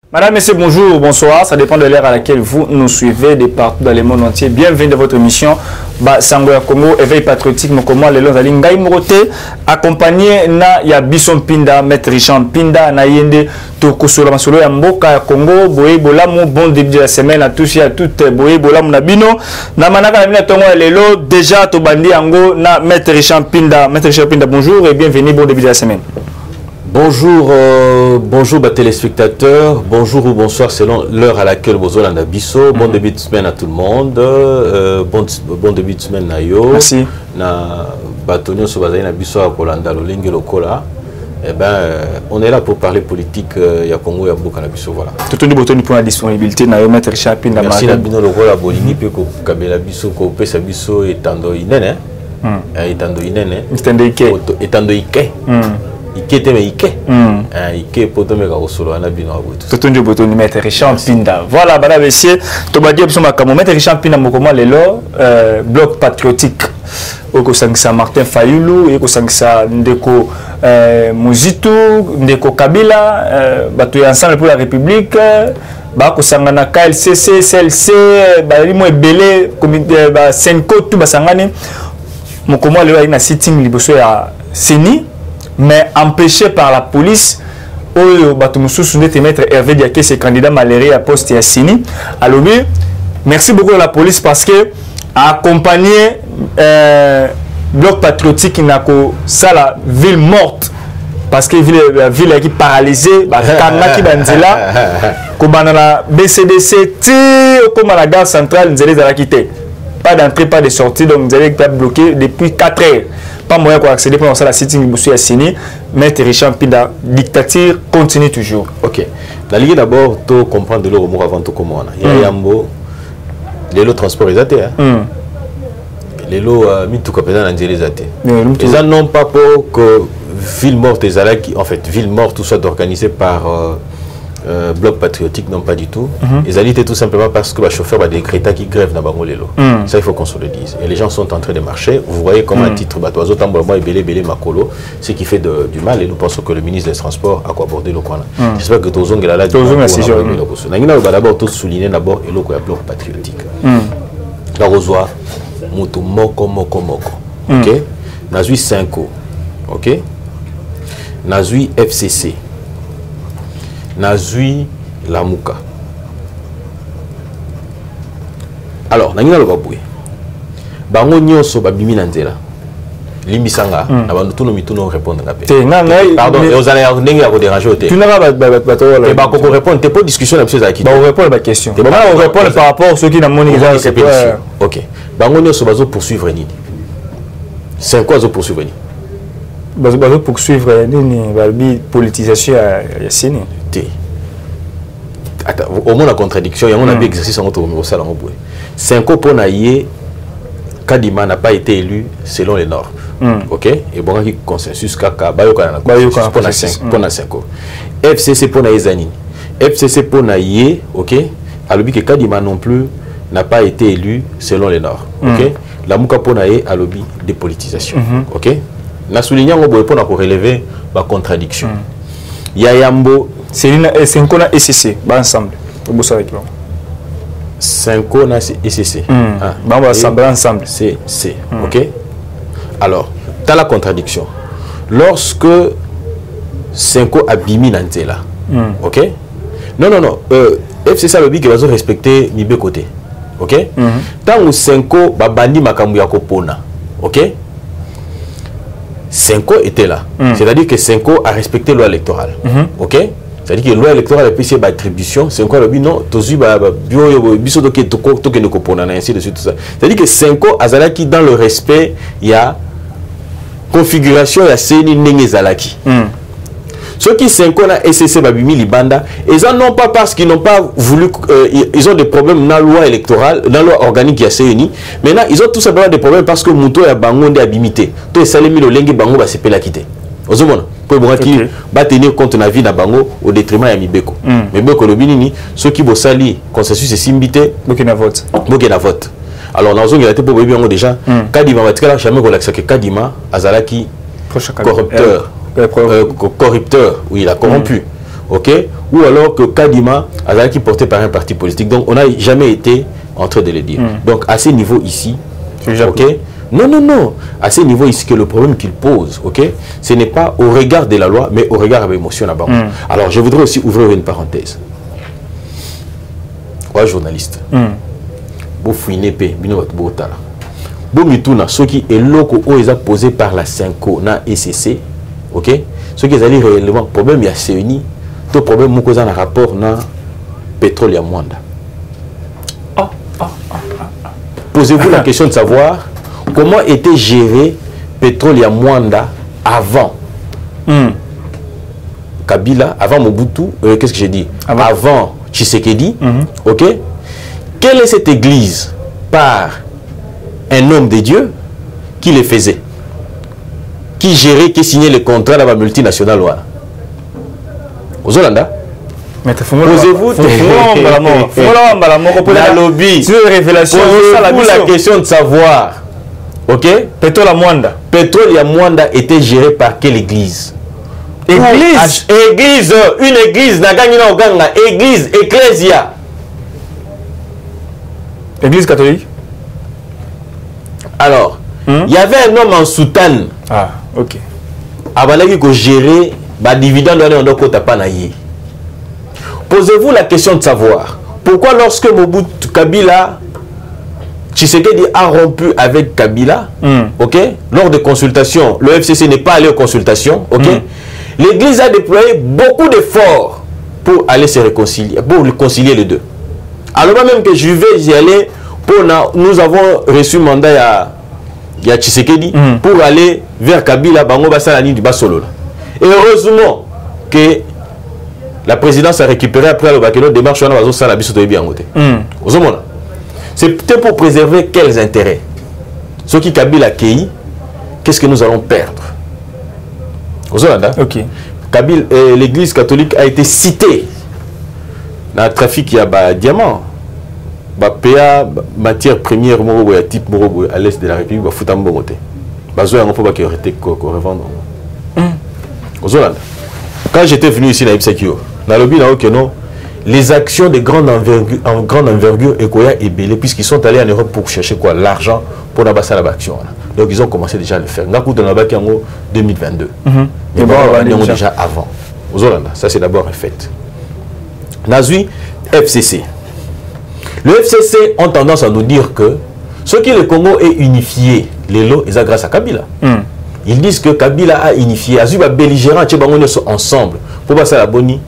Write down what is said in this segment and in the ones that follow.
Madame, Messieurs, bonjour, bonsoir. Ça dépend de l'heure à laquelle vous nous suivez de partout dans le monde entier. Bienvenue dans votre émission Sangoya Congo, éveil patriotique. Mokomo Lelo Zali Ngai Morote, accompagné na ya Bison Pinda, Maître Richard Pinda, na yende Tokosolo Masolo ya Mboka Congo, Boye Bolamu, bon début de la semaine à tous et à toutes. Boye Bolamu na bino. Na manaka na bino tongo Lelo, déjà Tobandi Ango na Maître Richard Pinda. Maître Richard Pinda, bonjour et bienvenue, bon début de la semaine. Bonjour, bonjour téléspectateurs, bonjour ou bonsoir selon l'heure à laquelle vous êtes en Abisso. Bon début de semaine à tout le monde, bon début de semaine à yo. Merci. Na Batonio Sobazai na Abisso à Kolanda Lolingue Lokola. Eh ben, on est là pour parler politique. Il y a Congo, il y a beaucoup d'Abisso, voilà. Tout le monde pour la disponibilité. Na yo Maître Richard Pinda. Merci Nabino Lokola Bolingi pe ko Kabela Bisso ko pesa Bisso etando inene. Etando inene. Etando ike. Etando ike. Ike teme ike. Ike potomeka osolo ana bino abuto. Totonjo botoni Maître Richard Pinda. Voilà, madame messieurs, tobadi biso makamo Maître Richard Pinda mokoma lelo bloc patriotique. Oko sangisa Martin Fayulu, eko sangisa ndeko Muzitu, ndeko Kabila, bato ya ensemble pour la République, ba ko sangana KLCC, CLC, ba limo ebele comité ba Senko tout basangani. Mokoma lelo ina sitting liboso ya Seni. Mais empêché par la police, Maître Hervé Diaké, ses candidats malheureux à poste et à Sini. Alors oui, merci beaucoup à la police parce que a accompagné bloc patriotique qui n'a que ça la ville morte parce que la ville est paralysée, Kanga qui bandila, comme la BCDC, comme la gare centrale, nous allons quitter. Pas d'entrée, pas de sortie, donc nous allons être bloqués depuis 4 heures. Pas moyen pour accéder pour la sitting Boussou Yassini, Maître Richard Pinda, dictature continue toujours. Ok. La Ligue d'abord, tu comprends de l'euro avant tout comment on a. Il y a Yambo, les lots transport les athées. Les lots mis tout comme ça, les athées. Ils n'ont pas pour que ville morte et Zalaki, en fait, ville morte, tout soit organisé par bloc patriotique, non pas du tout. Ils allaient tout simplement parce que le chauffeur va décréter qui grève dans le Lelo. Ça, il faut qu'on se le dise. Et les gens sont en train de marcher. Vous voyez comme un titre, ce qui fait du mal. Et nous pensons que le ministre des Transports a abordé le coin. J'espère que Tozong est là. D'abord, tout souligner d'abord et le bloc patriotique. La Rosoa, Moto Moko. Ok? Nazui 5O. Ok? Nazui FCC. Nazui Lamuka. Alors, nangina lobaboué. Bango nyonso babimi nanzela. Limbisanga, na bantu no mituno répondre ngapé. Pardon, et aux allez ndenge ya ko déranger oté. Tu n'as pas bato et ba ko répondre, t'es pas discussion la monsieur Zaki. Ba on répond à la question. On répond par rapport à ceux qui n'ont moni c'est OK. Bango nyonso bazo poursuivre nini. C'est quoi zo poursuivre nini? Bazo poursuivre nini balbi politisation ya Sini. Au moins la contradiction, il y a un exercice en autour de ça. 5 ans pour Naïe, Kadima n'a pas été élu selon les normes. Ok? Et bon, il y a consensus Kaka, Bayokana pour 5 ans. FCC pour Naïe Zanini. FCC pour Naïe, ok? Alors que Kadima non plus n'a pas été élu selon les normes. Ok? La Mouka pour Naïe a lobby de politisation. Ok? N'a souligné pour relever la contradiction. Yayambo. C'est une 5 ans et SCC, ensemble. 5 ans et SCC. On va assembler ensemble. C'est. Ok? Alors, tu as la contradiction. Lorsque 5 ans a bimi Nantela. Ok? Non. FCC a le but qu'il va respecter Mibé côté. Ok? Tant que 5 ans a bandi Makambuya Kopona. Ok? 5 ans était là. C'est-à-dire que 5 ans a respecté la loi électorale. Ok? C'est-à-dire que la loi électorale a payé par attribution. 5 ans, non, ainsi de suite. C'est-à-dire que 5 ans, Azalaki, dans le respect, il y a configuration, il y a Seni Nengezalaki. Ceux qui 5 ans à SCC Babimi Libanda, ils n'en ont pas parce qu'ils n'ont pas voulu, ils ont des problèmes dans la loi électorale, dans la loi organique qui a CNI. Maintenant, ils ont tout simplement des problèmes parce que Mouto et Bango ont abimité. Tout est salé, le lengue Bango va se péler la quitter. Aux hommes, pour tenir compte de la vie de Bango au détriment de Mibeko. Mais Beko le binini, ceux qui vont salir, consensus et simbité, Bokena vote. Alors, dans une réalité, pour vous déjà, Kadima va être jamais relaxé que Kadima, Azalaki, corrupteur, oui, il a corrompu. ok, ou alors que Kadima a qui porté par un parti politique. Donc on n'a jamais été en train de le dire. Donc à ce niveau ici, ok, non, à ce niveau ici que le problème qu'il pose, ok, ce n'est pas au regard de la loi, mais au regard de l'émotion là-bas. Alors je voudrais aussi ouvrir une parenthèse. Ouais, journaliste. Vous fouinez pe, bino botala. Bon mituna, ce qui est loco ou est posé par la Senko na ECC, ok, ce qui est allé réellement problème il y a CENI, tout problème moko za na rapport na pétrole ya Mwanda. Posez-vous la question de savoir comment était géré pétrole ya Mwanda avant Kabila, avant Mobutu, qu'est-ce que j'ai dit? Avant Tshisekedi, ok? Quelle est cette église par un homme de Dieu qui le faisait? Qui gérait, qui signait les contrats dans la multinationale? Aux Hollandais? Posez-vous la lobby. Posez-vous la question de savoir. Ok? Pétrole à Mwanda. Pétrole à Mwanda était géré par quelle église? Église. Église. Une église. Église. Ecclesia. Église catholique. Alors, il y avait un homme en soutane. Ah, ok. Avant de gérer les dividendes de côté panaïe. Posez-vous la question de savoir pourquoi lorsque Mobutu Kabila Tshisekedi a rompu avec Kabila, ok, lors de consultations, le FCC n'est pas allé aux consultations, ok, l'église a déployé beaucoup d'efforts pour aller se réconcilier, pour réconcilier les deux. Alors même que je vais y aller, nous avons reçu mandat il y a Tshisekedi pour aller vers Kabila, Bango Basalani du Basolo. Et heureusement que la présidence a récupéré après le Bakeno démarche on a la biso bien côté. C'était pour préserver quels intérêts? Ceux qui Kabila Kei, qu'est-ce que nous allons perdre? Ok. L'église catholique a été citée dans le trafic, il y a des diamants. PA, matière première, type à l'est de la République, il faut un bon côté. Quand j'étais venu ici, les actions de grande envergure et belé, puisqu'ils sont allés en Europe pour chercher quoi? L'argent pour la action. Donc ils ont commencé déjà à le faire. Nous avons en 2022. Mais bon, déjà avant. Ça c'est d'abord un fait. Nazui, FCC. Le FCC ont tendance à nous dire que ce qui le Congo est unifié, les lots, c'est grâce à Kabila. Ils disent que Kabila a unifié. Azuba belligérant, sont ensemble. Pour passer à la Boni,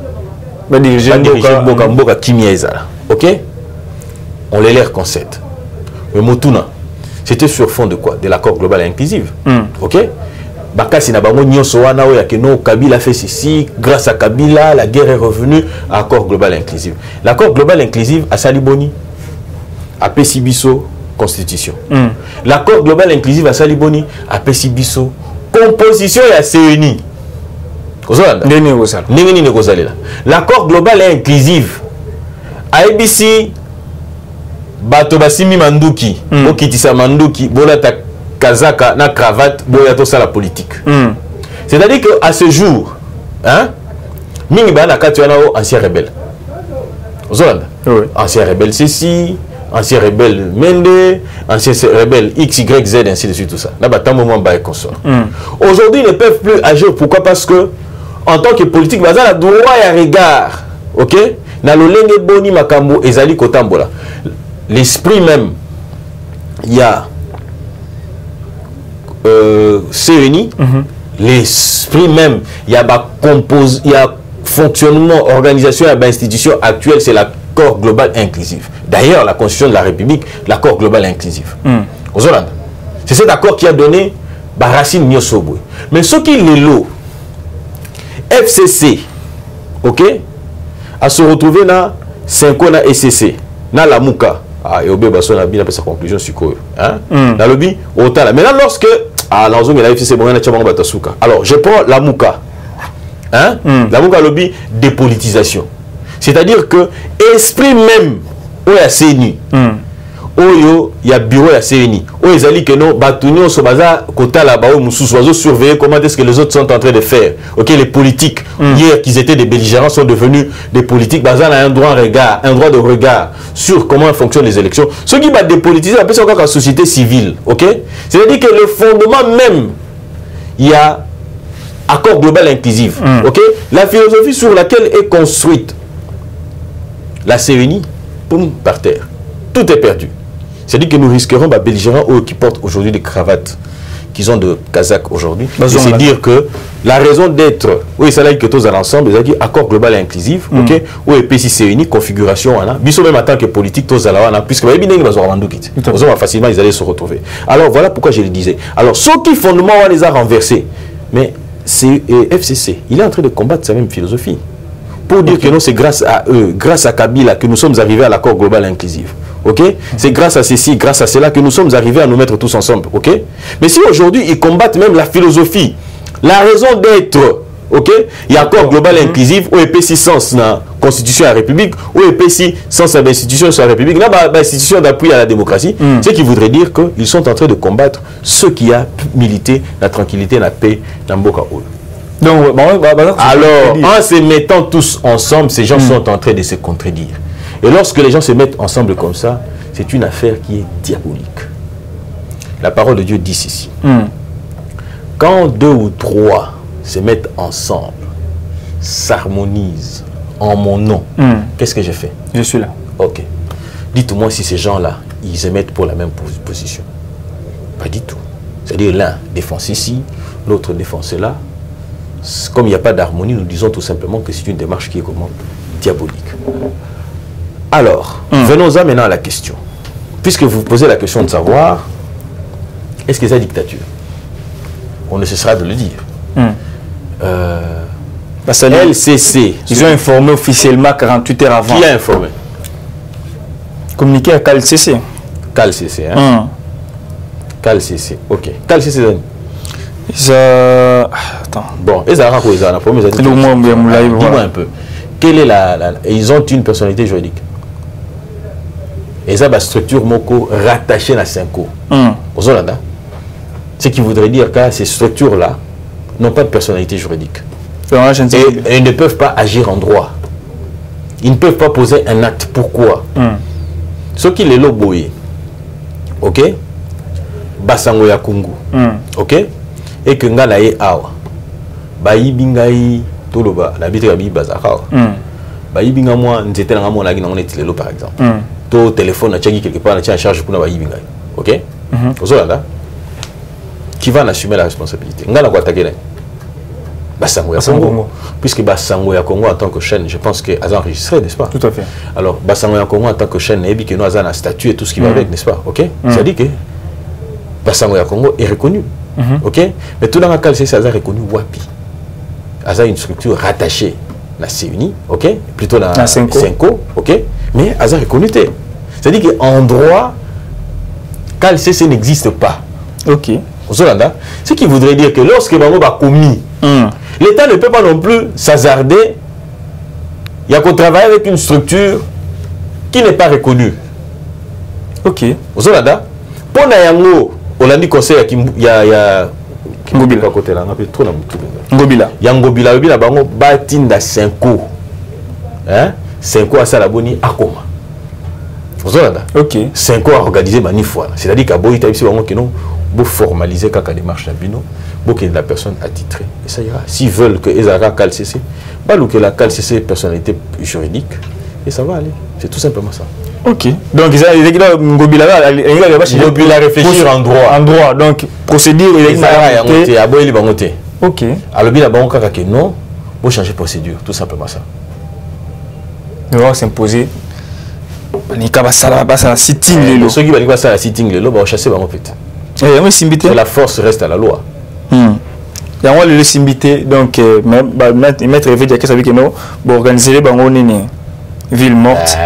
Mboka Kimieza. Ok? On les l'air concept. Mais Motuna, c'était sur fond de quoi? De l'accord global inclusif. Ok? Bakasi na bango nyonso wana oya ke no Kabila fait ceci, grâce à Kabila la guerre est revenue à accord global inclusif. L'accord global inclusif a Saliboni a Pesibiso constitution. L'accord global inclusif à Saliboni a Pesibiso composition et à CENI. L'accord global inclusif a ABC bato basimi manduki okitisa manduki bolata kazaka na cravate boya to ça la politique. C'est-à-dire que à ce jour, hein, mingi bana kati wana ancien rebelle. Ozolanda. Ancien rebelle ceci, ancien rebelle Mende, ancien rebelle XYZ ainsi de suite tout ça. Là bas moment ba consort. Aujourd'hui ils ne peuvent plus agir, pourquoi? Parce que en tant que politique baza la droit et regard. OK? Na lolenge boni makambo ezali kotambola. L'esprit même il y a CENI, l'esprit même, il y a fonctionnement, organisation, il y a institution actuelle, c'est l'accord global inclusif. D'ailleurs, la Constitution de la République, l'accord global inclusif. C'est cet accord qui a donné Barasine Nyosobwe. Mais ce qui est l'eau, FCC, ok, à se retrouver dans 5 ans na SCC, dans la Mouka. Ah, et au Bébasso, on a bien sa conclusion sur quoi? Dans le but, autant là. Maintenant, lorsque. Ah, la zone, c'est bon, alors, je prends la Mouka. Hein? La Mouka lobby dépolitisation. C'est-à-dire que, esprit même, où il y a CENI, oyo ya bureau ya CNI oyo ezali que non batunyo so baza kotala ba oyo mususu bazo surveiller comment est-ce que les autres sont en train de faire. OK, les politiques hier qu'ils étaient des belligérants sont devenus des politiques baza na un droit de regard sur comment fonctionnent les élections. Ceux qui battent des politiciens appellent ça encore la société civile. OK, c'est-à-dire que le fondement même il y a accord global inclusif. OK, la philosophie sur laquelle est construite la CNI, boum, par terre. Tout est perdu. C'est-à-dire que nous risquerons des belligérants qui portent aujourd'hui des cravates, qui ont de Kazakh aujourd'hui. C'est dire que la raison d'être, oui, c'est là que tous à l'ensemble, c'est-à-dire accord global et inclusif, ok, ou PCCNI, configuration, bisous même en tant que politique, tous à la puisque facilement ils allaient se retrouver. Alors voilà pourquoi je le disais. Alors ceux qui fondement on les a renversés, mais c'est FCC, il est en train de combattre sa même philosophie. Pour dire que non, c'est grâce à eux, grâce à Kabila, que nous sommes arrivés à l'accord global inclusif. Ok, c'est grâce à ceci, grâce à cela que nous sommes arrivés à nous mettre tous ensemble. Ok, mais si aujourd'hui ils combattent même la philosophie, la raison d'être, ok, il y a accord global inclusif, ou EPC sens la constitution à la République, ou EPC sens à l'institution sur la République, l'institution d'appui à la démocratie, ce qui voudrait dire qu'ils sont en train de combattre ceux qui a milité la tranquillité, la paix, dans Mboka. Donc, alors, en se mettant tous ensemble, ces gens sont en train de se contredire. Et lorsque les gens se mettent ensemble comme ça, c'est une affaire qui est diabolique. La parole de Dieu dit ceci. Quand 2 ou 3 se mettent ensemble, s'harmonisent en mon nom, qu'est-ce que je fais? Je suis là. Ok. Dites-moi si ces gens-là, ils se mettent pour la même position. Pas du tout. C'est-à-dire l'un défense ici, l'autre défense là. Comme il n'y a pas d'harmonie, nous disons tout simplement que c'est une démarche qui est comment? Diabolique. Alors, venons-en maintenant à la question. Puisque vous posez la question de savoir, est-ce que c'est la dictature? On ne cessera de le dire. LCC. Ils ont informé officiellement 48 heures avant. Qui a informé? Communiqué à CalCC. CalCC, hein? CalCC, ok. CalCC, attends. Bon, dis-moi un peu. Quelle est ils ont une personnalité juridique. Ils ont une structure moko rattachée à Senko. Aux Hollandais. Ce qui voudrait dire que ces structures-là n'ont pas de personnalité juridique. Et ils ne peuvent pas agir en droit. Ils ne peuvent pas poser un acte. Pourquoi? Ceux qui les loboyent, ok? Basango ya Kungu, ok? Et que nga la awa bayi bingai toloba la bitre bi bazaka bayi binga moi nzete nga mo na gi na on par exemple to téléphone na tchaki quelque part na tcha charge pour na bayi bingai, ok? Ozolanda qui va en assumer la responsabilité nga na ko attaquer Basango ya Congo, puisque Basango ya Congo en tant que chaîne, je pense que a enregistré, n'est-ce pas? Tout à fait. Alors Basango ya Congo en tant que chaîne, et que nous avons un statut et tout ce qui va avec, n'est-ce pas? Ok? Ça dit que Basango ya Congo est reconnu. Ok, mais tout dans le cas, c'est reconnu Wapi. Ça une structure rattachée à la CUNI, ok, plutôt la Senko, ok, mais ça reconnu. C'est-à-dire qu'en droit, CalCC n'existe pas. Ok. Ce qui voudrait dire que lorsque Bango a commis, l'État ne peut pas non plus s'hasarder. Il y a qu'on travaille avec une structure qui n'est pas reconnue. Ok. Pour Nayango, on a dit conseil il y a Ngobila côté là, on a fait trop Ngobila. Ngobila bango batinda 5 hein 5 à Salaboni akoma. Ok. 5 à organiser manifwa. C'est-à-dire qu'à Boy Taïsi bango que non pour formaliser kaka démarche na bino, pour que la personne attitrée et ça ira. S'ils veulent que Ezara CalCC, balou que la CalCC personnalité juridique et ça va aller. C'est tout simplement ça. Ok. Donc, Ngobila réfléchir en droit. En droit. Donc, procédure, il y a ok. Alors, il y a non, vous changer procédure. Tout simplement ça. Il va s'imposer. Sitting. Ceux qui vont passer à la sitting, ils vont chasser. C'est la force reste à la loi. Il y a le simbité. Donc, mettre Hervé Diakès avec nous pour organiser les bangots ville morte.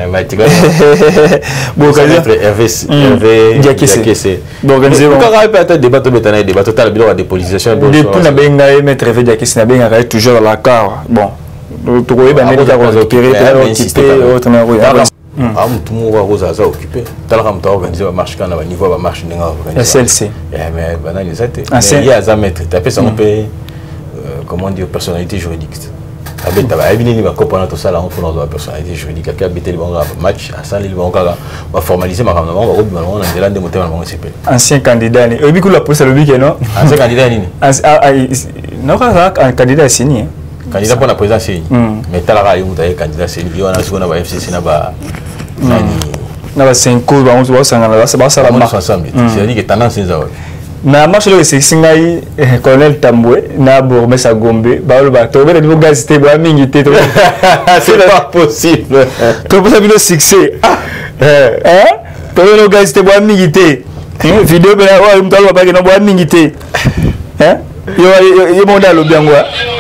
Bon, Hervé Diakès. Bon, organiser peut-être débat total de dépolitisation. Depuis la benga mettre Hervé Diakès na benga toujours à la car. Bon, tout le monde va aux occupé. T'as la ramta organisé la marche quand on va niveau la marche n'est pas organisée. La CLC. Mais banal les athées. Il y a un maître. T'as fait ça on peut comment dire personnalité juridique. Avec ta abîme va comprendre tout ça là on fait dans la personnalité juridique. Qui a habité le bon match à ça les bons gars va formaliser ma ramenement va route on a déjà des moteurs dans le CP. Ancien candidat. Et puis que la police a le bique non. Ancien candidat ni. Non un candidat signé. Candidat pour la présidence mais t'as la vous avez candidat c'est lui on a souvent va FCC na ba na ba 5 coups ba on se voit la ça la marche ensemble c'est-à-dire que tendance c'est ça na marche le c'est singai colonel Tamboué na bourgmestre Gombe ba le ba to be le gaz té ba mingi té c'est pas possible to be le succès to be le gaz té ba mingi té vidéo be na wa mtalo ba ke na ba mingi té yo mo da lo biango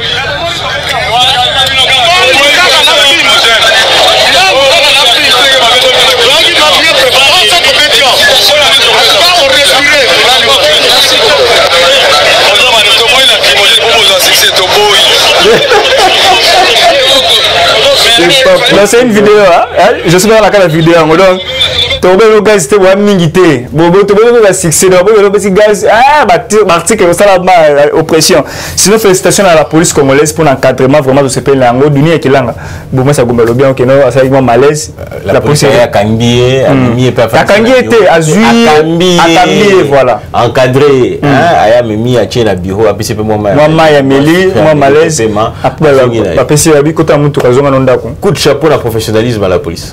c'est une vidéo, je suis dans la vidéo, donc tomber le gaz c'était moi mingité bon tomber le succès donc le petit gaz l'article ça la oppression sinon félicitations à la police congolaise pour l'encadrement vraiment de ce pays là en dunia qui là bon moi ça gomme le bien que non ça vraiment malaise la police a cambié a cambié était azui voilà encadré aya mimi a tient la bureau a pc moi ya meli moi malaise après la pc ya bi kota mutu kazonga ndako coup de chapeau la professionnalisme à la police.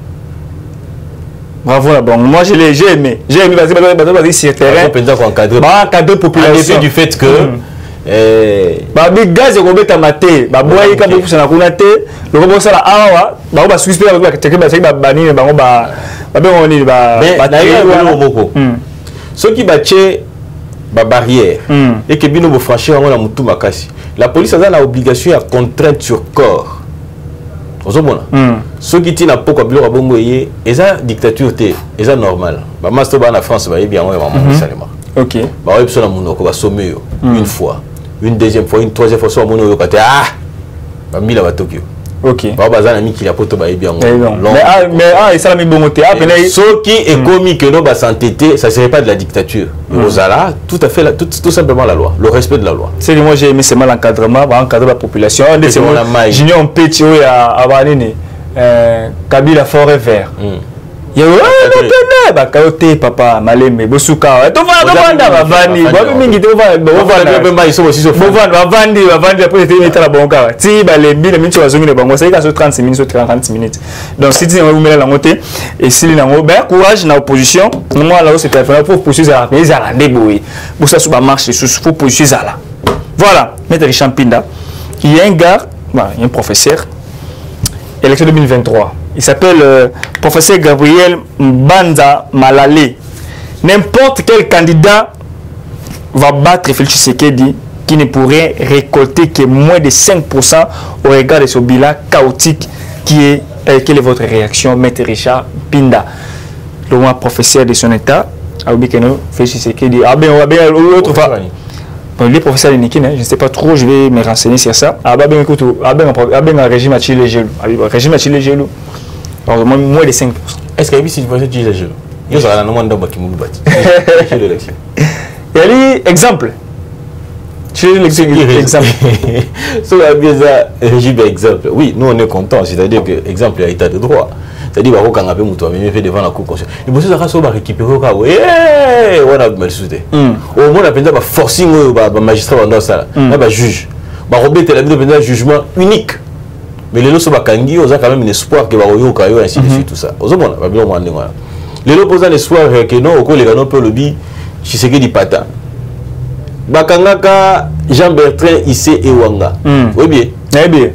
Bravo, bon, moi j'ai aimé parce que sur terrain. Encadrer population du fait que les gaz et maté, boy quand vous na kuna te, le robot ça la awa, ba suspect avec que bani ba ceux qui battent ba barrière et que bino franchir on la mutu makasi. La police a l'obligation à contrainte sur corps. Ceux qui tiennent à Poko Bilo Rabongo et ça dictature et ça normal. Bah master en France va bien ouais maman salement. OK. Bah ouais personne mon ko va sommer une fois, une deuxième fois, une troisième fois so mon yo kate bah mila va Tokyo. OK. Bah bazana mi qui la poto ba bien. Mais ça la mi bon côté. Ceux qui est commis que non bah s'entêter, ça serait pas de la dictature. Rosala, tout à fait tout simplement la loi, le respect de la loi. C'est moi j'ai aimé seulement l'encadrement, encadrer la population. Junior un petit à Banini. Kabila forêt vert. Yo ba kayote papa malembe bosuka to vanda bavandi ba mingi to vanda ils sont aussi sur bavandi après te mettre la bonka ti ba lembi le minti wazongi le bango ça ika so 30 minutes so 40 minutes donc si tu on met la montée et si les nango ben courage na opposition moi là c'est préférable pour poursuivre la pays à la débrouiller pour ça sur marche sous faut poursuivre là voilà maître Champinda il y a un gars un professeur élection 2023. Il s'appelle professeur Gabriel Mbanza Malale. N'importe quel candidat va battre Félix Tshisekedi qui ne pourrait récolter que moins de 5% au regard de ce bilan chaotique quelle est votre réaction, Maître Richard Pinda, le roi professeur de son état, Félix Tshisekedi. L'autre fois. Les professeurs de Nikine, je ne sais pas trop, je vais me renseigner sur ça. Un régime à Chile gelou. Régime à Chile gelou. Moins de 5%. Est-ce qu'il y a une professeur de Chile gelou? Il y a un moment qui m'a battu. Il y a exemple. Exemple. Sur la bien régime exemple. Oui, nous on est contents, c'est-à-dire que exemple il y a état de droit. C'est-à-dire que quand on a fait devant la cour constitutionnelle, les bosses va récupérer au cas où on a mal sauté. Au moins, on a pensé que forcing le magistrat dans ça, le juge. Robert a un jugement unique. Mais les autres, on a quand même un espoir que on va ainsi de suite tout ça. Les autres posent un espoir que non, les gars peuvent le dire, je sais que du pata. Bakangaka Jean-Bertrand Issé Ewanga. Oui bien. Eh bien.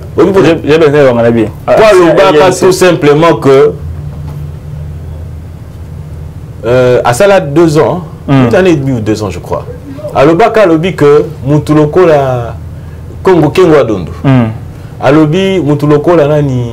Pas tout simplement que à ça là 2 ans, une année et demie ou 2 ans je crois. À l'Obaka lobby que Mutuloko la Congo Kengwa Dondo. À lobby Mutuloko la nani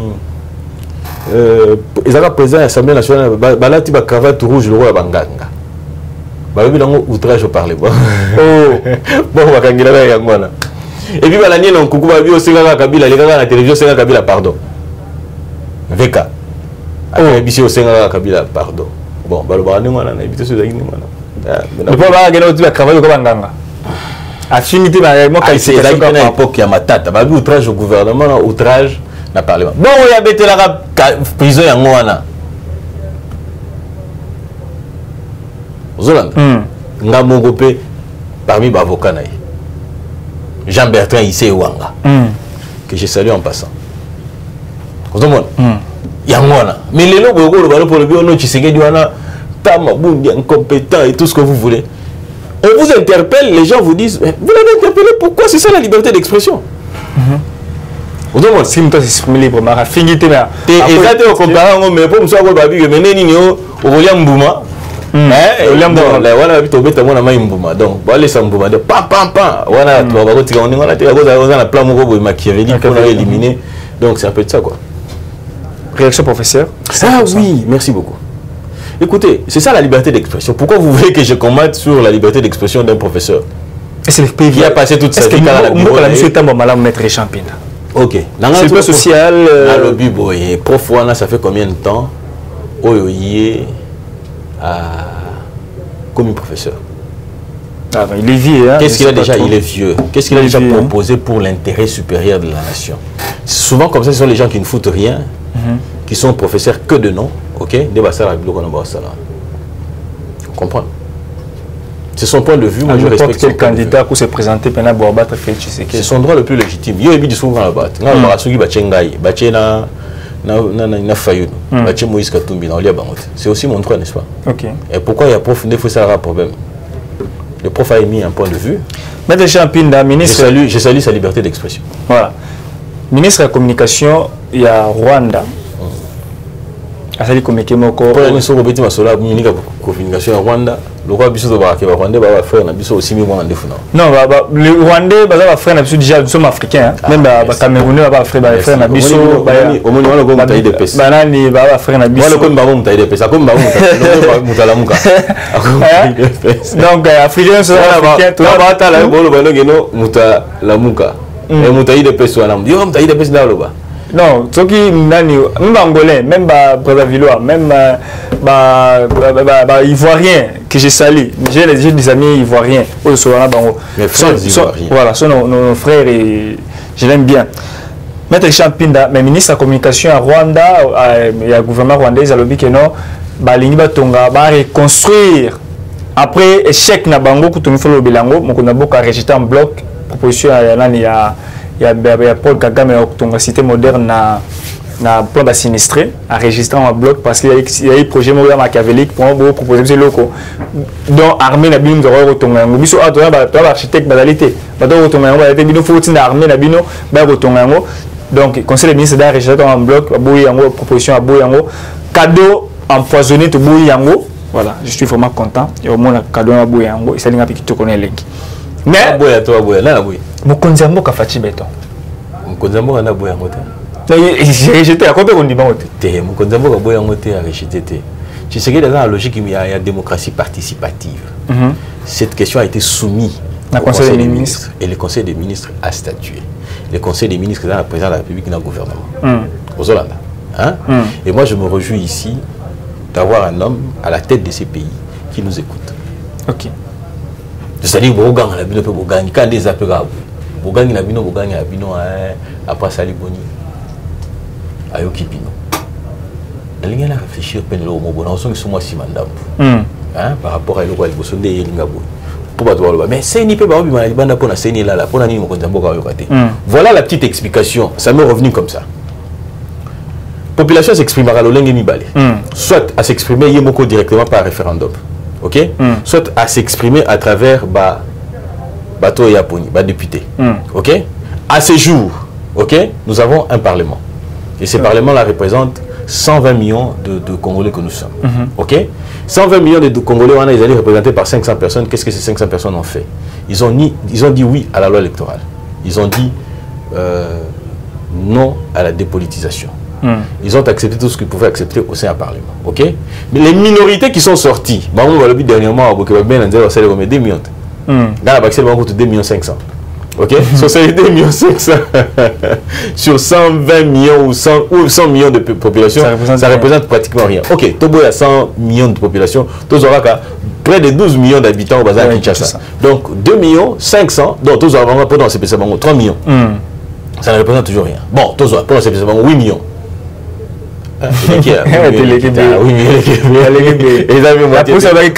ils ont président de l'Assemblée nationale balati ba cravate rouge le roi Banganga. Balobi nango outrage au parlement. Bon bakangila ba yangwana. Et puis la nienne on coucou ba bio senga Kabila les gars na télévision senga Kabila pardon. VK. Bisi au Sénégal Kabila pardon. Bon, balobara ni mwana na habité sur ni mwana. Le problème est que tu travailles comme nganga. Affinité ba mo qualification à l'époque ya matata. Ba outrage au gouvernement, outrage na parlement. Bon, il y a bête la prison ya ngwana. Zolanda. Nga mongope parmi les avocats Jean-Bertrand Issé Wanga que je salue en passant. Vous comprenez? Yangwana. Mais les lobes pour le bureau tu sais que Diwana Tamabundi incompétent et tout ce que vous voulez. On vous interpelle, les gens vous disent vous l'avez interpellé, pourquoi? C'est ça la liberté d'expression. Vous comprenez? Si tu t'exprimes librement, affinité là. Et ça tu compares mais pour moi babi que mener nino William Bouma. Voilà, donc, voilà, ça me dit, pam, voilà, on a un plan machiavélique pour éliminer. Donc, c'est un peu de ça, quoi. Réaction, professeur? Ah oui, merci beaucoup. Écoutez, c'est ça la liberté d'expression. Pourquoi vous voulez que je commente sur la liberté d'expression d'un professeur qui a passé toute sa vie à la Bible? Maître Champina. Ok. C'est pas social. Le Bible, prof, ça fait combien de temps? Comme un professeur. Ah, il est vieux. Hein, qu'est-ce qu'il a déjà? Il est vieux. Qu'est-ce qu'il a déjà proposé pour l'intérêt supérieur de la nation? Souvent comme ça, ce sont les gens qui ne foutent rien, qui sont professeurs que de nom. Ok? Comprendre. C'est son point de vue. Moi, je respecte quel candidat pour se présenter pendant Boabattre fait. C'est son droit le plus légitime. Il y a eu souvent la batte. C'est aussi mon droit, n'est-ce pas? Okay. Et pourquoi il y a prof il faut ça un problème? Le prof a émis un point de vue. Maître Champinda, ministre... Je salue sa liberté d'expression. Voilà. Ministre de la communication, il y a Rwanda. Asali komeke moko. Pour la mission de la communication à Rwanda, le roi Bissou de Barake, Rwanda va faire un bisou aussi mieux en défense. Non, le Rwandais va faire un bisou déjà, nous sommes africains. Même le Camerounais va faire un bisou. Au moment où on a taillé des pèses. Banani va faire un bisou. Comme Babou taillé des pèses. Comme Babou Moutalamuka. Donc, africains sont africains. Tout le monde a la bolo banogeno Moutalamuka. Et Moutaï des pèses. Yo taillé des pèses là le bas. Non, ceux qui même angolais, même Brazzavillois, même ivoiriens que j'ai salé. J'ai des amis ivoiriens. Mes frères ivoiriens. Voilà, sont nos frères et je l'aime bien. Maître Champinda, mais ministre de la communication à Rwanda, il y a le gouvernement rwandais, il a dit que non, Balingi Batonga va reconstruire. Après échec na bango, Koutoumi Folo Bilango, mon a rejeté en bloc, proposition il y a Paul Kagame qui a cité moderne na plan de sinistré, enregistré en bloc parce qu'il y a eu projet machiavélique pour proposer des locaux. Donc, l'armée n'a pas de retourner. Biso a l'architecte badalité. Bato retourner. Bino faut que l'armée n'a pas retourner. Donc, le conseil des ministres a enregistré en bloc, proposition à Boyango, cadeau empoisonné de Boyango. Voilà, je suis vraiment content. Et au moins, cadeau à Boyango, c'est un peu qui te connaît. Mais Mokonzambo ka fati beton. Mokonzambo na boya ngote. J'ai rejeté à quoi on dit bangote. Mokonzambo ka boya ngote a rejeté. Tu sais que dans la logique il y a démocratie participative. Cette question a été soumise au Conseil des ministres et le Conseil des ministres a statué. Le Conseil des ministres dans la présidence de la République dans le gouvernement. Aux Hollande. Hein? Et moi je me réjouis ici d'avoir un homme à la tête de ces pays qui nous écoute. OK. C'est-à-dire que Bogan a bien Bogan quand des appels Bogan a bien Bogan a bien après Sali Boni Ayoki Pino. Elle vient à réfléchir peine le mot bon on sent que c'est moi si mandam. Par rapport à l'eau elle de Lingabo. Pour pas toi mais c'est ni peut pas bien banda pour na c'est ni là pour na ni mo konzambo ka yokate. Voilà la petite explication, ça m'est revenu comme ça. Population s'exprimera le lengue mibale. Soit à s'exprimer yemoko directement par référendum. Ok? Soit à s'exprimer à travers bateau Yaponi, député. Ok? À ce jour, ok, nous avons un parlement. Et ce parlement-là représente 120 millions de Congolais que nous sommes. Ok? 120 millions de Congolais, on a les alliés représentés par 500 personnes. Qu'est-ce que ces 500 personnes ont fait? Ils ont dit oui à la loi électorale. Ils ont dit non à la dépolitisation. Ils ont accepté tout ce qu'ils pouvaient accepter au sein du Parlement. Ok? Mais les minorités qui sont sorties, dernièrement, on a 2 millions. Dans la Baxel, on a 2 500 000. Ok, 62 millions 500 sur 120 millions ou 100 millions de population, ça représente pratiquement rien. Ok, Togo a 100 millions de population, Togo a près de 12 millions d'habitants au bazar Kinshasa. Donc 2 millions 500, donc Togo a pendant ces 3 millions. Ça ne représente toujours rien. Bon, Togo pendant ces 8 millions. Oui, ils avaient moitié.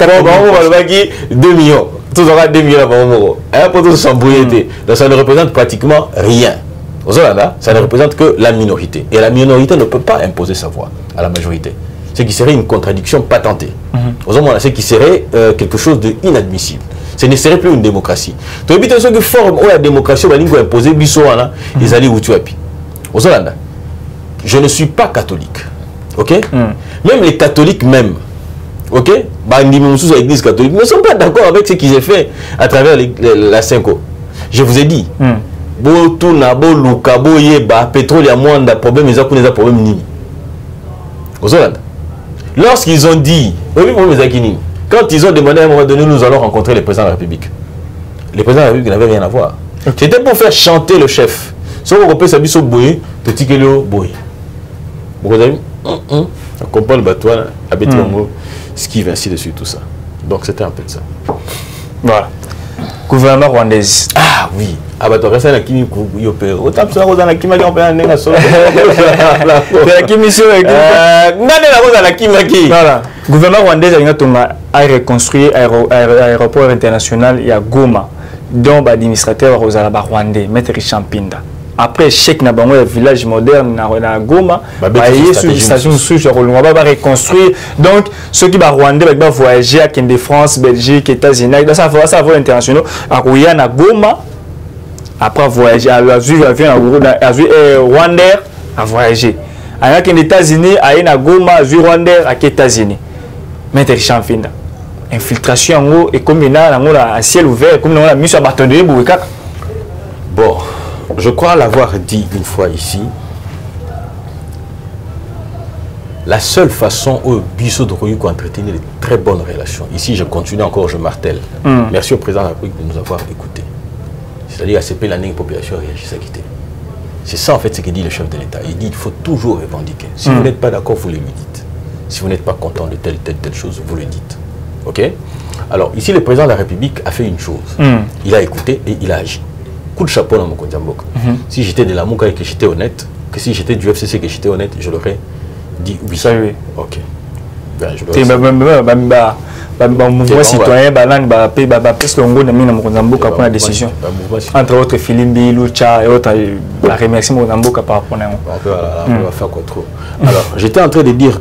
2 millions. Tous aura 2 millions avant Moro. Pour tous s'embrouiller. Donc ça ne représente pratiquement rien. Ça ne représente que la minorité. Et la minorité ne peut pas imposer sa voix à la majorité. Ce qui serait une contradiction patentée. Ce qui serait quelque chose d'inadmissible. Ce ne serait plus une démocratie. Donc, ceux qui forment la démocratie, ils vont imposer ils allaient où tu as pu. Je ne suis pas catholique. Ok? Même les catholiques même. Ok? L'église catholique ne sont pas d'accord avec ce qui s'est fait à travers la Cinco. Je vous ai dit. Lorsqu'ils ont dit, quand ils ont demandé à un moment donné, nous allons rencontrer le président de la République. Le président de la République n'avait rien à voir. C'était pour faire chanter le chef. Si on peut s'habiller sur Boye, te tikelo Boye. Vous avez on comprend le bateau, ce qui vient ainsi dessus, tout ça. Donc c'était un peu de ça. Voilà. Gouvernement rwandais. Ah oui. Ah bah tu restes à qui autant ça aux à qui m'a on peut aller à solo. La qui mission voilà. Gouvernement rwandais a reconstruit aéroport international il y a Goma dont l'administrateur Rosala Rwandais Maître Richard Mpinda. Après chèque na bango village moderne na Goma baye sur station sous on va reconstruire donc ceux qui ba Rwandais va voyager à de France, Belgique, États-Unis dans ça vol international à Koya na Goma après voyager à Rwanda à voyager à les États-Unis à na Goma à Rwanda à États-Unis Maître Richard Mpinda infiltration et comme à ciel ouvert comme la mission à bâtonnier Boukaka. Bon, je crois l'avoir dit une fois ici. La seule façon où Bissot de entretenir de très bonnes relations, ici je continue encore, je martèle. Merci au président de la République de nous avoir écoutés. C'est-à-dire ACP, la population réagit à quitter. C'est ça en fait ce que dit le chef de l'État. Il dit qu'il faut toujours revendiquer. Si vous n'êtes pas d'accord, vous le lui dites. Si vous n'êtes pas content de telle chose, vous le dites. Ok? Alors ici le président de la République a fait une chose. Il a écouté et il a agi. Coup de chapeau dans mon Kondiamboka. Si j'étais de la Mouka et que j'étais honnête, que si j'étais du FCC et que j'étais honnête, je l'aurais dit oui. Ça oui. Ok. Ben, je mouvement citoyen, la décision. Entre autres, Filimbi, Lucha et autres, la remercie Mozamboka par rapport à on va faire quoi trop. Alors, j'étais en train de dire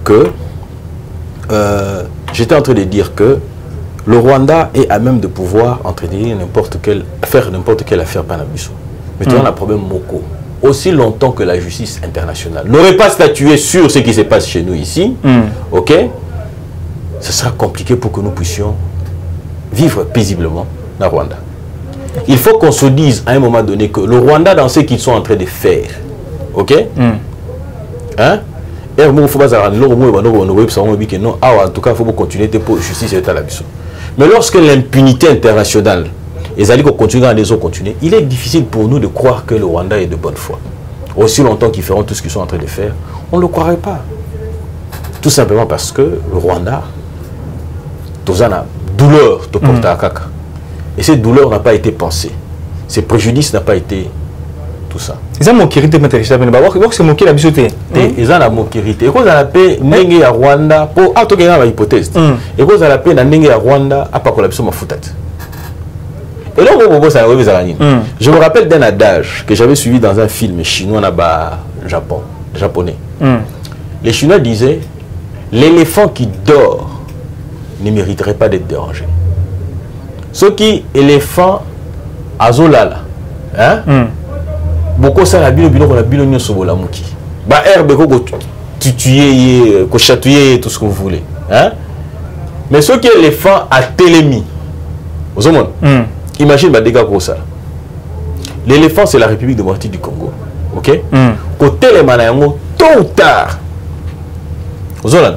que le Rwanda est à même de pouvoir entretenir faire n'importe quelle affaire Panabiso. Mais tu as un problème Moko. Aussi longtemps que la justice internationale n'aurait pas statué sur ce qui se passe chez nous ici, ok, ce sera compliqué pour que nous puissions vivre paisiblement dans le Rwanda. Il faut qu'on se dise à un moment donné que le Rwanda, dans ce qu'ils sont en train de faire, ok, hein, et en tout cas, il faut continuer pour justice et la mission. Mais lorsque l'impunité internationale, les alliés continuent à les autres continuer, il est difficile pour nous de croire que le Rwanda est de bonne foi. Aussi longtemps qu'ils feront tout ce qu'ils sont en train de faire, on ne le croirait pas. Tout simplement parce que le Rwanda, tout ça, douleur te porte à Kaka. Et cette douleur n'a pas été pensée. Ce préjudice n'a pas été tout ça. Ils ont moquérité, mais c'est moqué la bisoté. Ils ont la moquérité. Et quand on a paix, Nengue à Rwanda, pour autogénérer la hypothèse. Et quand on a paix, Nengue à Rwanda, à pas collapser ma foutate. Et là, je me rappelle d'un adage que j'avais suivi dans un film chinois là-bas, japonais. Les Chinois disaient, l'éléphant qui dort ne mériterait pas d'être dérangé. Ce qui éléphant azolala, hein? Beaucoup ça la bilo la bilo nyo sobola muki. Ba herbe ko tuer, ko chatouiller tout ce que vous voulez, hein? Mais ce qui est éléphant a télémi. Vous savez, imagine ba dégâts pour ça. L'éléphant c'est la République démocratique du Congo, ok? Côté les manayango tôt ou tard. Vous savez,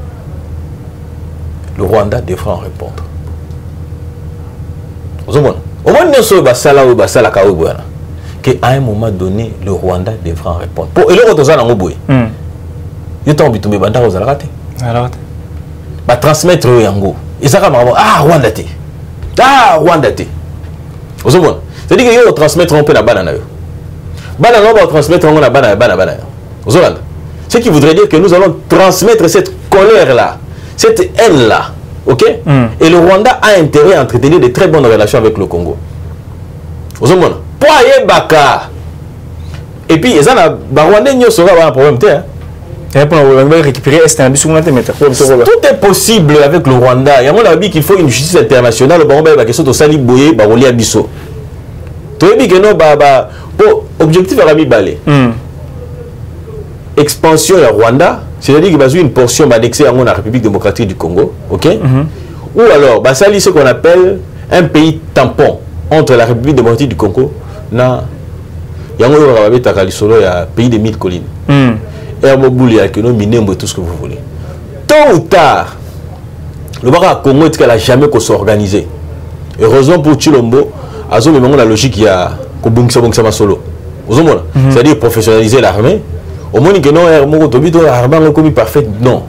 le Rwanda devra en répondre. Vous savez, Au moins, nous qu'à un moment donné, le Rwanda devra en répondre. Et là, on a un peu il y a un peu de temps, va transmettre Yango. Et ça va ah Rwanda té. Ah Rwanda té. Vous savez c'est-à-dire que yo transmettre un peu la banane. Banane va transmettre on la banane. Vous savez ce qui voudrait dire que nous allons transmettre cette colère là, cette haine là. OK? Et le Rwanda a intérêt à entretenir de très bonnes relations avec le Congo. Vous savez Poye baka. Et puis ils ont Rwanda n'y a un problème té. Récupérer Tout est possible avec le Rwanda. Il y a mon avis qu'il faut une justice internationale. Objectif expansion au Rwanda, c'est-à-dire qu'il y a une portion annexée à la République démocratique du Congo, ok? Ou alors, c'est ce qu'on appelle un pays tampon entre la République démocratique du Congo et le pays des 1000 collines. Tout ce que vous voulez. Tôt ou tard, le Congo n'a jamais s'organisé. Heureusement pour Chilombo, la logique il y a solo. C'est-à-dire professionnaliser l'armée. Au moins que non, l'armée est parfaite. Non.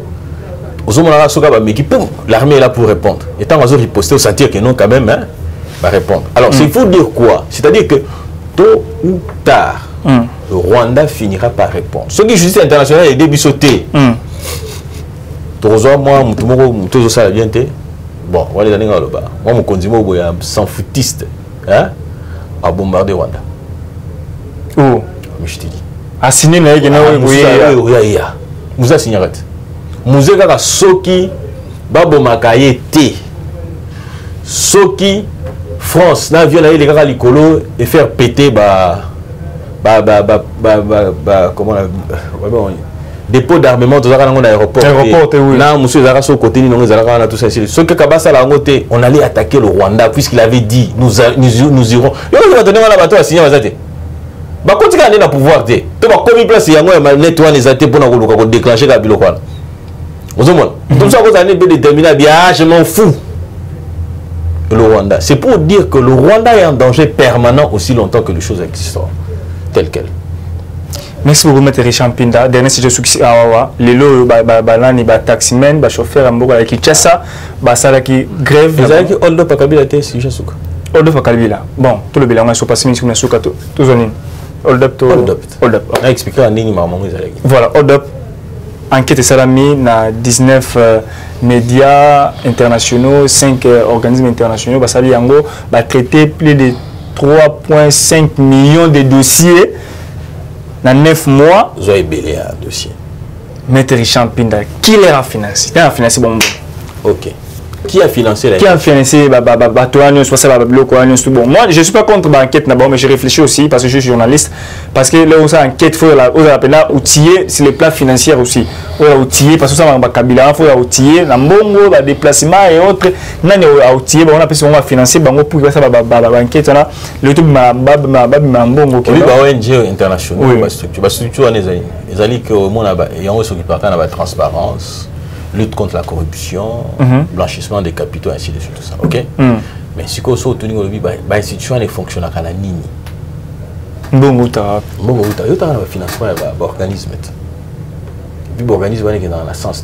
L'armée est là pour répondre. Et tant qu'on riposter, on sentir que non, quand même, hein, va répondre. Alors, il faut dire quoi? C'est-à-dire que tôt ou tard, le Rwanda finira par répondre. Ce qui est justice internationale est début sauté. Moi, tout ça bien été. Bon, on va aller dans le bas. Moi, mon condiment, sans foutiste, hein, à bombarder Rwanda. Oh, mais je te dis. À signer, oui, vous a signé. Vous avez Soki, Babo Makaye T. Soki, France, n'a vu les gars Licolo et faire péter comment dépôt d'armement dans l'aéroport. Là, monsieur Zara sur côté, nous allons tout ça. Ce que Kabasa l'a noté, on allait attaquer le Rwanda puisqu'il avait dit nous irons. Il va donner un bateau à signer. Bah quand tu as le pouvoir, tu vas comme place il y a un nettoyer les attaques pour déclencher la bilokwan. Vous avez tout ça vous allez déterminer bien je m'en fous. Le Rwanda, c'est pour dire que le Rwanda est en danger permanent aussi longtemps que les choses existent telles quelles. Merci beaucoup, M. Richard Mpinda. Dernier sujet sur les lots, les taximen, les chauffeurs, les Kinshasa, les grève. Vous avez dit hold up à Kabila, c'est juste ça. Hold up à Kabila. Bon, tout le bilan, on a passé sur le tout zonin. Hold up. On a expliqué à Nini Maman. Voilà, hold up. Enquête salami na 19 médias internationaux, 5 organismes internationaux, basali yango ba traité plus de 3,5 millions de dossiers dans 9 mois. Vous avez belé un dossier. Maître Richard Mpinda, qui l'a financé? Qui a financé bon? Ok. Qui a financé la Qui a financé bon, moi, je ne suis pas contre l'enquête, mais je réfléchis aussi parce que je suis journaliste. Parce que là, on a enquête, il faut outiller sur les plans financiers aussi. Il faut outiller, parce que ça va Kabila, il faut outiller, le déplacement et autres. On a outillé, on a pu financer, pour que ça va enquête. Le tout, oui, ONG internationale, structure, les alliés que le monde a la transparence. Lutte contre la corruption, blanchissement des capitaux, ainsi de suite, tout ça. Ok? Mais si on se retrouve dans l'institution, elle fonctionne à la nini. Bon, il y a un financement de l'organisme. Et puis l'organisme est dans la sens.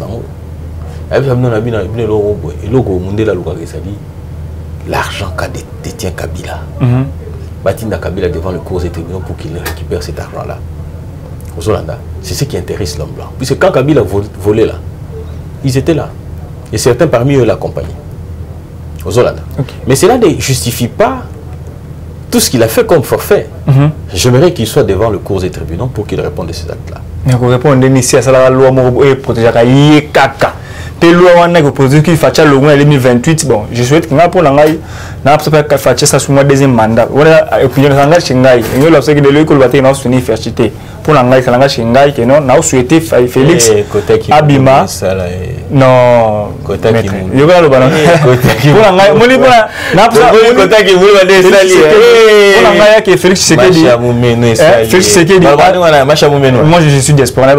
L'argent qu'a détient Kabila. Batinda Kabila devant le cours des tribunaux pour qu'il récupère cet argent-là. Aux Hollandais, c'est ce qui intéresse l'homme blanc. Puisque quand Kabila volait là, ils étaient là. Et certains parmi eux l'accompagnaient. Aux Hollandais. Okay. Mais cela ne justifie pas tout ce qu'il a fait comme forfait. J'aimerais qu'il soit devant le cours des tribunaux pour qu'il réponde à ces actes-là. Mais pour répondre à la loi et protéger la kaka. La loi qui propose qu'il fasse le mois 2028. Bon, je souhaite que nous pas faire ça sur le deuxième mandat. Voilà, opinion de Sanga Shingai. Nous l'avons dit que l'école va être une université. Pour l'anglais, Sanga Shingai, que nous avons souhaité Félix Abima. Non. Kota qui il y a le ballon. Pour l'anglais, moi les pour Kota qui voulait aller salir. Pour l'anglais, que Félix Sekedi. Félix Sekedi. Moi je suis diaspora.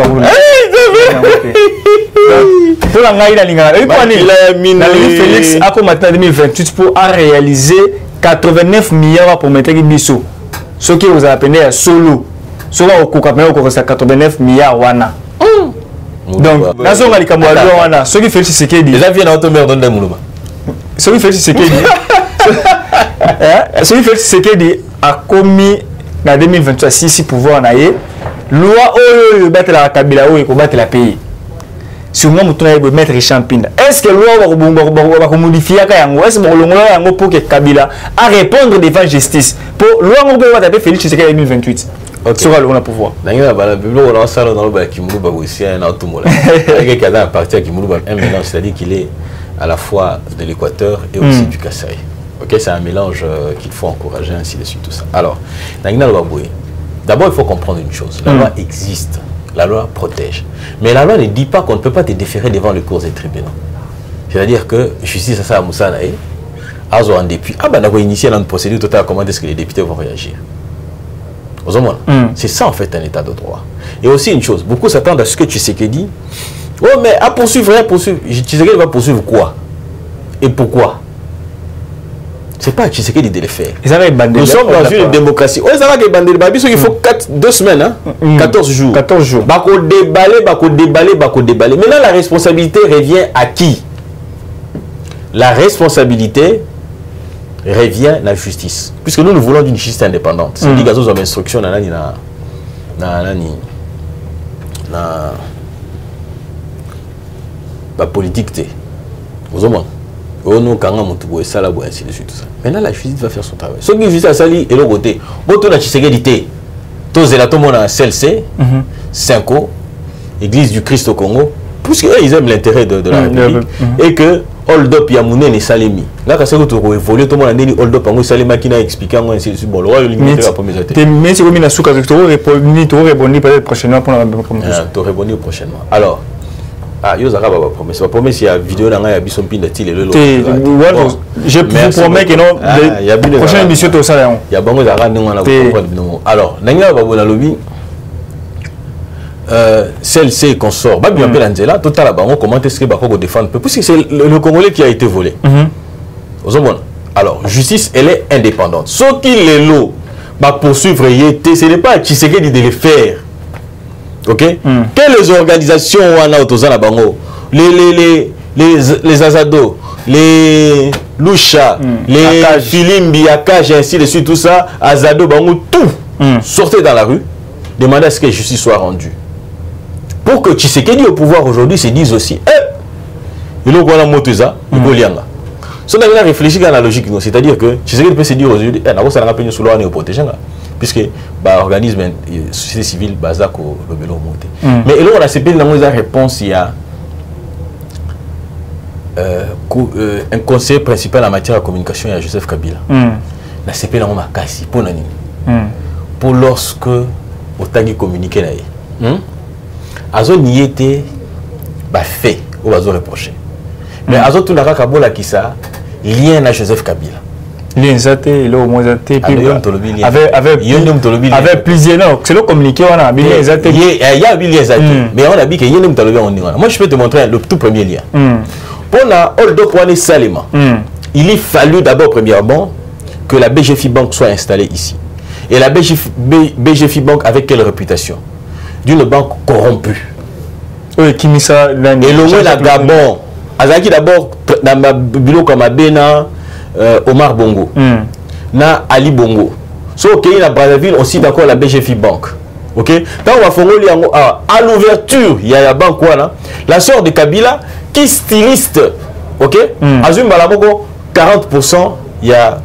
Pour l'anglais, il a Félix a commencé en 2028 pour réaliser 89 milliards pour mettre biso. Ce qui vous appelez à solo. Solo au Kokapé au 89 milliards wana. Donc, la zone ali kamwa wana. Ce qui fait c'est que déjà vient à tomber dans le mouloma. Ce qui fait c'est que ce qui fait c'est que a commis en 2023 si pouvoir naie loi oyo battre la Kabila oyo ko battre la pays. Si moi mutu na mettre Champinda. Est-ce que loi va modifier ka yango? Est-ce que le loi yango pour que Kabila à répondre devant justice? Pour loi on va taper Félix Tshisekedi 2028. OK. Sur le pouvoir. Nanga bala biblo on a ça dans le ba Kimulu ba aussi un autre mola. Avec qui a parti à Kimulu ba un mélange, c'est-à-dire qu'il est à la fois de l'Équateur et aussi du Kasaï. OK, c'est un mélange qu'il faut encourager ainsi de suite tout ça. Alors, nanga ba boy. D'abord, il faut comprendre une chose. La loi existe. La loi protège. Mais la loi ne dit pas qu'on ne peut pas te déférer devant les cours des tribunaux. C'est-à-dire que justice, ça a Moussa Naé, Azo en depuis. Ah, ben, on a initié une procédure totale. Comment est-ce que les députés vont réagir? C'est ça, en fait, un état de droit. Et aussi une chose, beaucoup s'attendent à ce que Tshisekedi. Oh, mais à poursuivre, rien poursuivre. Tshisekedi va poursuivre quoi? Et pourquoi? C'est pas Tshisekedi de le faire. Nous sommes dans une démocratie. Il faut 2 semaines, hein? 14 jours. 14 jours. Bako déballer. Maintenant, la responsabilité revient à qui? La responsabilité revient à la justice. Puisque nous voulons d'une justice indépendante. C'est dit que nous avons instruction dans la politique. Vous avez maintenant la justice va faire son travail. Ce qui est juste à Sali et le côté, bon, la Tshisekedi, tous les atomes en CLC, 5 ans, Église du Christ au Congo, puisqu'ils aiment l'intérêt de la République, et que hold up Yamouné et Salemi. Là, quand c'est que tu évolues, tout le monde a dit hold up, Salema qui n'a expliqué comment c'est bon. Le roi, il a première été. Mais c'est comme une souka, tu répondis peut-être prochainement pour la promotion. Tu répondis prochainement. Alors, ah, yo zaka ba promesse. Ba promesse ya vidéo na nga ya biso mpinda ti lelo. Je vous promets que non la prochaine émission to ça là. Ya bango zaka ndengwa na comprendre. Alors, nanga ba bona lobi celle-ci consort. Ba bien bela nzela total bango comment est-ce que ba ko défendre puisque c'est le Congolais qui a été volé. Alors, justice elle est indépendante. Ce qui les lots ba poursuivre yété, ce n'est pas Tshisekedi de le faire. OK? Quelles organisations les Azado, les Lusha, les Filimbi, Akaj, ainsi de suite, tout ça, Azado, Bango, tout, sortez dans la rue, demandez à ce que justice soit rendue. Pour que Tshisekedi au pouvoir aujourd'hui se dise aussi, il y a Motuza, il y a si on a réfléchi à la logique, c'est-à-dire que Tshisekedi peut se dire aujourd'hui, ça n'a pas pu nous protéger. Puisque l'organisme société civile basé au Lobelo monté. Mais là on a CP dans la réponse il y a un conseiller principal en matière de communication, il y a Joseph Kabila. La CP dans ma kasi pour nani. Pour lorsque au tagi communiquer là. Azo n'y était bah fait ou azo reproché. Mais azo tout n'a pas bola qui ça lien à Joseph Kabila. Avec plusieurs noms, c'est le communiqué, on a bien exacté. Il y a bien exacté, mais on a dit qu'il y a un talibé. Moi, je peux te montrer le tout premier lien. Pour la Holdo Poinet Salema, il fallu d'abord, premièrement, que la BGFI Bank soit installée ici. Et la BGFI Bank, avec quelle réputation? D'une banque corrompue. Oui, qui mis ça là. Et le la Gabon, Azaki d'abord, dans ma bureau comme Abena. Omar Bongo, na Ali Bongo. So ok, na Brazzaville, on cite encore la BGFI Bank. Ok, quand on va faire à l'ouverture, il y a la banque là, la sœur de Kabila qui styliste. Ok, Azum Balamoko 40%, il y a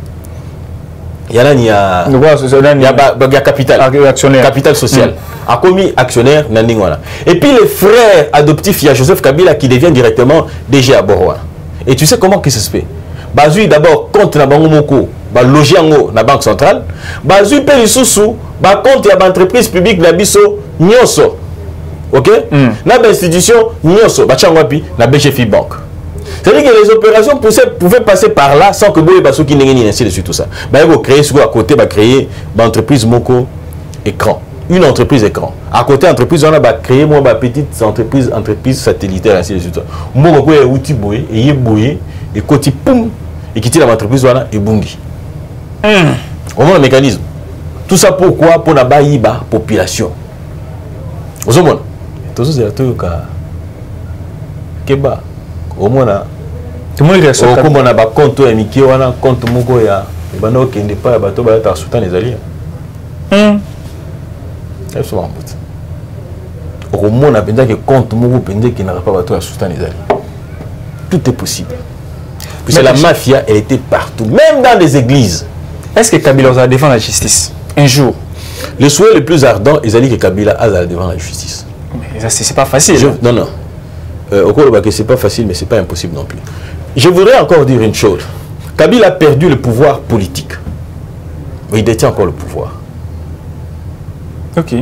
capital, capital social. A commis actionnaire Nandingwana. Et puis les frères adoptifs, il y a Joseph Kabila qui devient directement DG à Boroa. Et tu sais comment que ça se fait? Bazui d'abord compte na bango moko ba loger yango na banque centrale bazui pe lisusu ba compte ya entreprise publique na biso nyonso. OK? Na ba institution nyonso ba tchangwa pi na BGFI Bank. C'est-à-dire que les opérations pouvaient passer par là sans que boye baso ki ndengeni ainsi de suite tout ça. Ba yoko créer sur à côté ba créer ba entreprise moko écran. Une entreprise écran. À côté entreprise on a ba créer moi ba petite entreprise satellitaire ainsi de suite. Moko ko ya outil boye et ye boye et côté poum et quitter l'entreprise voilà et bungi. Au moins le mécanisme. Tout ça pourquoi? Pour la baïba population. Au moins, tout ça c'est la truc Keba. Au moins tout le monde est sur comme on a ba compte et Miki on a compte moko ya bano qui n'est pas bateau ba ta soutan les alliés. C'est ça en fait. Au moins on a pensé que compte moko pensé qu'il n'aura pas bateau à soutan les alliés. Tout est possible. Puisque la mafia elle était partout, même dans les églises. Est-ce que Kabila va défendre la justice un jour? Le souhait le plus ardent est que Kabila a devant la justice. Mais c'est pas facile. Non, non. Au cours de c'est pas facile, mais c'est pas impossible non plus. Je voudrais encore dire une chose. Kabila a perdu le pouvoir politique. Mais il détient encore le pouvoir. Ok.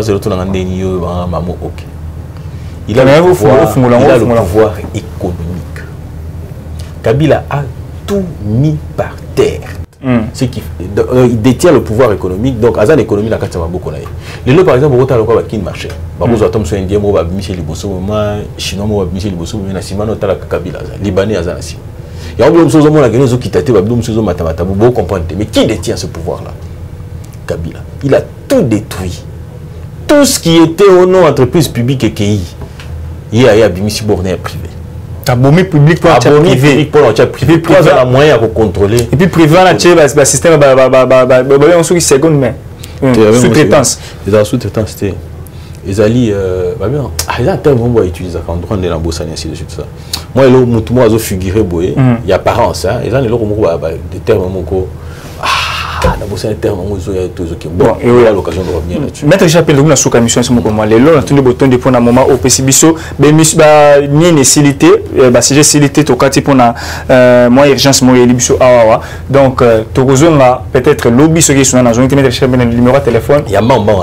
Il a le pouvoir économique. Kabila a tout mis par terre. Il détient le pouvoir économique, donc Azan économie la carte beaucoup là. Les lots par exemple au total quoi qui marché. Babozo atom so indien mo ba Michel Liboso ma chinois mo ba Michel Liboso mais na simano tala Kabila libanais Azan asi. Il y a un homme sozo mo la gagné zo kitate ba homme sozo matamata vous comprendre mais qui détient ce pouvoir là? Kabila. Il a tout détruit. Tout ce qui était au nom entreprise publique et qui il y a Bimisi Borné privé. Abonné public pour privé. Pour privé, privé a moyen de contrôler. Et puis privé, on a le système on sous seconde main. Sous-traitance. Les sous-traitance, c'était. Les alliés, il y a un terme qu'on va utiliser quand on est dans Bossa et ainsi de suite. Moi, il y a figuré, il y a apparence, il y a des termes bon, et oui, l'occasion de revenir là-dessus. Maître Chapelle, nous avons commission sur moi. Les lois, tous les boutons de pour un moment au PCBISO, mais ni nécessité, si j'ai célébrité au quartier pour un moins urgence, moi et l'Ibiso Awawa. Donc, tu as peut-être lobby ce qui est sur la zone qui met le numéro de téléphone. Il y a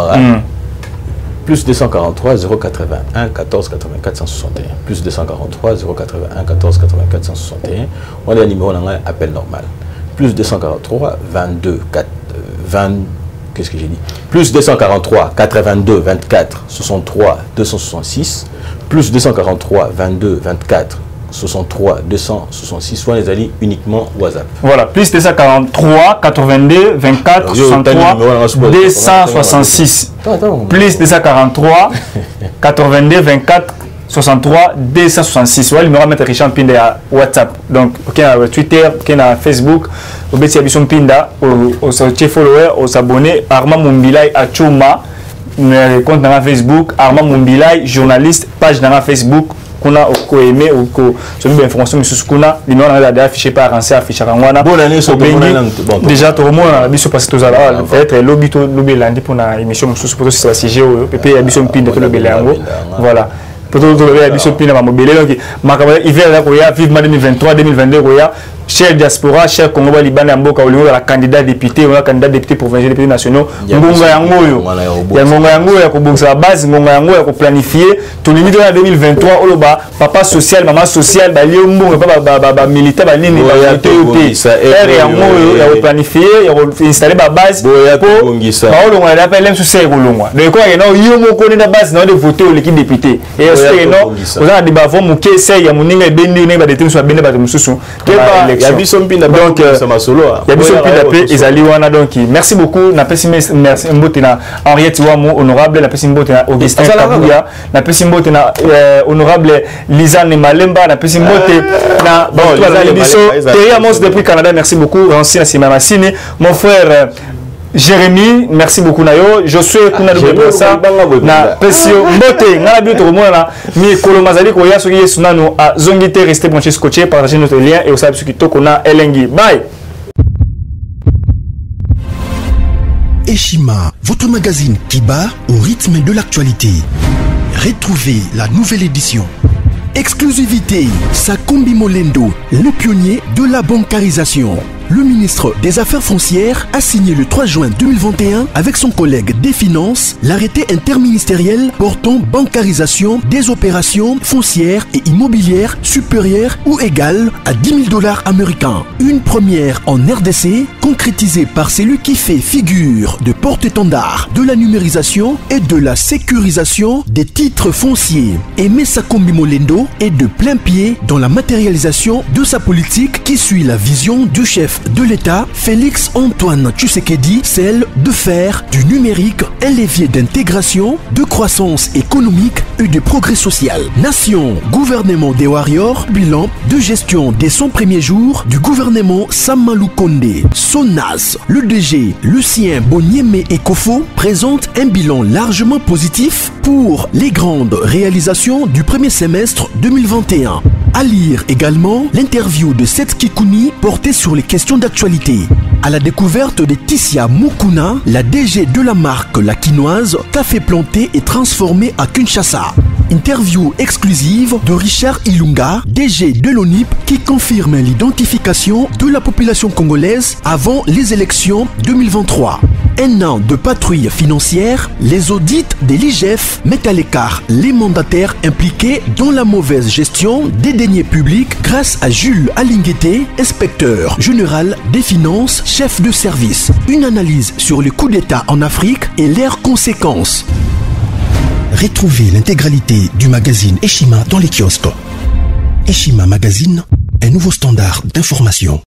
plus 243 081 14 84 161. Plus 243 081 14 84 161. On a un numéro d'appel normal. Plus 243 22 4 20 qu'est-ce que j'ai dit, plus 243 82 24 63 266, plus 243 22 24 63 266, soit les alliés uniquement WhatsApp. Voilà, plus 243 82 24 63 266, plus 243 82 24 63 266. Ouais, le numéro mettre Richard Pinda à WhatsApp. Donc, ok, à Twitter, ok, à Facebook, au Betty Abisson Pinda, au follower, aux abonnés, Armand Mumbilai à Choma, compte dans Facebook, Armand Mumbilai, journaliste, page dans Facebook, qu'on a au aimé ou qu'on a des informations sur qu'on a, les numéros affichés par Rancé, affichés par Rwanda. Bonne année, sur déjà, tout le monde a mis sur passer tous à l'heure. Peut-être lobby lundi pour une émission sur pour ce sujet, et puis Abisson Pinda pour le Bélango. Voilà. Vivement 2023, 2022, cher diaspora, cher Congo Libanais, la candidat député, candidat député provincial, député nationaux, Ngonga Yangoyo, Ngonga Yangoyo, la base, Ngonga Yangoyo, planifier, tout le limite en 2023, Oloba, papa social, maman social, militaire, il planifier, il installer la base pour on appelle même sous ces roulements. Donc, il y a une base de voter l'équipe député. Et on a des bavons, Mouké, Sey, Yamuninga, Bendi, Neba, des thèmes sur Bendi, Batemususu. Il y a Bisson Pinda, donc il y a Bisson Pinda, Ezali Wana, donc merci beaucoup. Na pessimiste, merci Mbotena, Henriette Ouamou, honorable, na pessimiste Augustin Kabouya, na pessimiste honorable Lisanne Malemba, na pessimiste na Thierry Amos depuis Canada, merci beaucoup. Rancine Simamassine, mon frère. Jérémy, merci beaucoup Nayo. Josué kuna double ça. Na Pesio Mbote, ngala bientôt mona mi kolomazali ko ya soki sunano a zongité rester branché scotché, partager notre lien et au sabe ce qui to kona elengi. Bye. Eshima, votre magazine qui bat au rythme de l'actualité. Retrouvez la nouvelle édition. Exclusivité, Sakombi Molendo, le pionnier de la bancarisation. Le ministre des Affaires foncières a signé le 3 juin 2021 avec son collègue des Finances l'arrêté interministériel portant bancarisation des opérations foncières et immobilières supérieures ou égales à 10 000 $ américains. Une première en RDC concrétisée par celui qui fait figure de porte-étendard de la numérisation et de la sécurisation des titres fonciers. Aimé Sakombi Molendo est de plein pied dans la matérialisation de sa politique qui suit la vision du chef chef de l'État, Félix Antoine Tshisekedi, celle de faire du numérique un levier d'intégration, de croissance économique et de progrès social. Nation, gouvernement des Warriors, bilan de gestion des 100 premiers jours du gouvernement Samalou Kondé. SONAS, le DG Lucien Bonieme Ekofo présente un bilan largement positif pour les grandes réalisations du premier semestre 2021. À lire également l'interview de Seth Kikouni portée sur les questions d'actualité. À la découverte de Tissia Mukuna, la DG de la marque La Quinoise, café planté et transformé à Kinshasa. Interview exclusive de Richard Ilunga, DG de l'ONIP, qui confirme l'identification de la population congolaise avant les élections 2023. Un an de patrouille financière, les audits de l'IGF mettent à l'écart les mandataires impliqués dans la mauvaise gestion des deniers publics grâce à Jules Alinguete, inspecteur général des finances, chef de service. Une analyse sur les coups d'État en Afrique et leurs conséquences. Retrouvez l'intégralité du magazine Eshima dans les kiosques. Eshima Magazine, un nouveau standard d'information.